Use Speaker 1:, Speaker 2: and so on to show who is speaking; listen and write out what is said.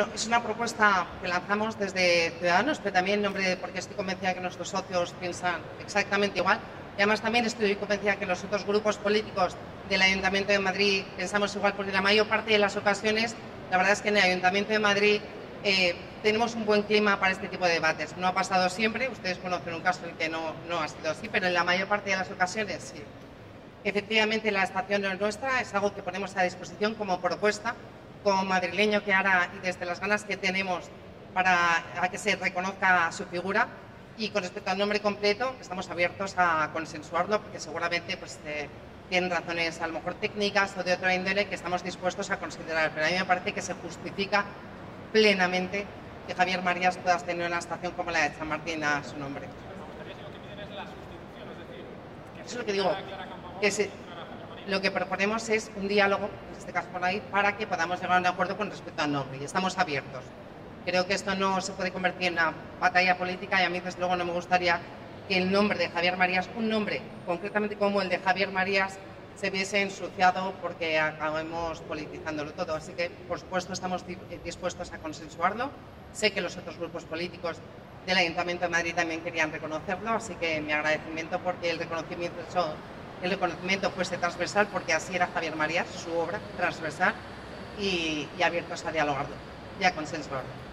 Speaker 1: Es una propuesta que lanzamos desde Ciudadanos, pero también porque estoy convencida que nuestros socios piensan exactamente igual. Y además también estoy convencida que los otros grupos políticos del Ayuntamiento de Madrid pensamos igual, porque la mayor parte de las ocasiones, la verdad es que en el Ayuntamiento de Madrid tenemos un buen clima para este tipo de debates. No ha pasado siempre, ustedes conocen un caso en el que no ha sido así, pero en la mayor parte de las ocasiones sí. Efectivamente, la estación no es nuestra, es algo que ponemos a disposición como propuesta, como madrileño que ahora y desde las ganas que tenemos para que se reconozca su figura. Y con respecto al nombre completo, estamos abiertos a consensuarlo porque seguramente tienen razones a lo mejor técnicas o de otra índole que estamos dispuestos a considerar. Pero a mí me parece que se justifica plenamente que Javier Marías pueda tener una estación como la de San Martín a su nombre. Eso es lo que digo, lo que proponemos es un diálogo, en este caso por ahí, para que podamos llegar a un acuerdo con respecto al nombre, y estamos abiertos. Creo que esto no se puede convertir en una batalla política y a mí desde luego no me gustaría que el nombre de Javier Marías, un nombre concretamente como el de Javier Marías, se viese ensuciado porque acabemos politizándolo todo. Así que, por supuesto, estamos dispuestos a consensuarlo. Sé que los otros grupos políticos del Ayuntamiento de Madrid también querían reconocerlo, así que mi agradecimiento porque el reconocimiento fuese transversal, porque así era Javier Marías, su obra transversal, y abiertos a dialogarlo y a consensuarlo.